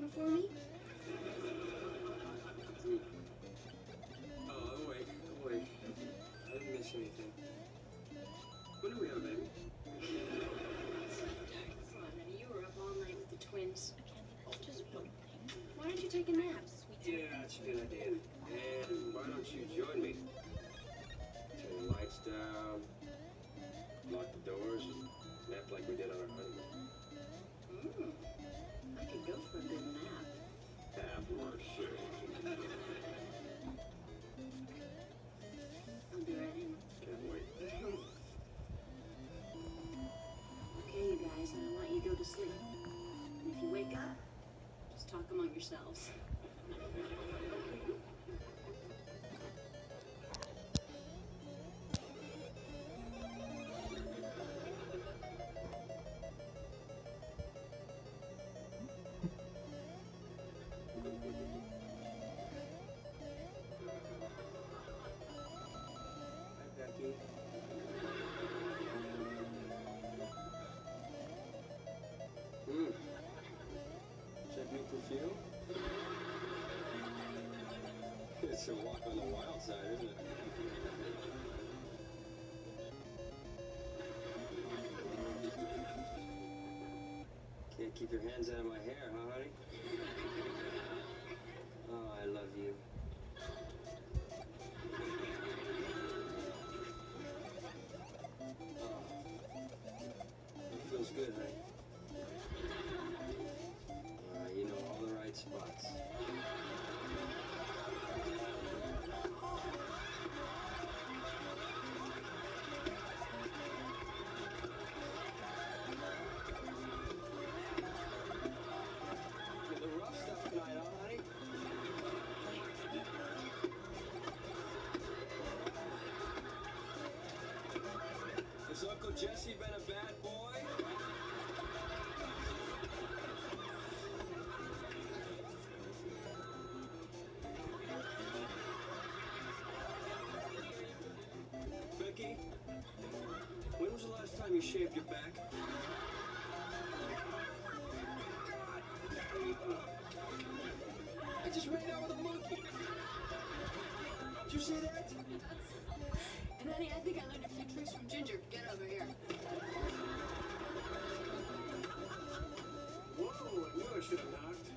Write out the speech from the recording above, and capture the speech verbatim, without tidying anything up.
for me? Oh, I'm awake. I'm awake. I didn't miss anything. When do we have a baby? Sweetheart, come on, honey. You were up all night with the twins. Oh, just one thing. Why don't you take a nap, sweetheart? Yeah, that's a good idea. And why don't you join me? Turn the lights down, lock the doors, and nap like we did on our honeymoon. Mm. I could go for a good nap. Have mercy. I'll be right in. Can't wait. Okay, you guys, and I want you to go to sleep. And if you wake up, just talk among yourselves. Hi, Becky. Hmm. Is that new perfume? It's a walk on the wild side, isn't it? Can't keep your hands out of my hair, huh, honey? Oh, I love you. Oh, it feels good, honey. Uh, you know all the right spots. Get the rough stuff tonight, huh, honey? Has Uncle Jesse been a bad boy? Becky, when was the last time you shaved your back? I just ran out with a monkey. Did you see that? And honey, I think I learned a few tricks from Ginger. Get over here. Whoa, I knew I should have knocked.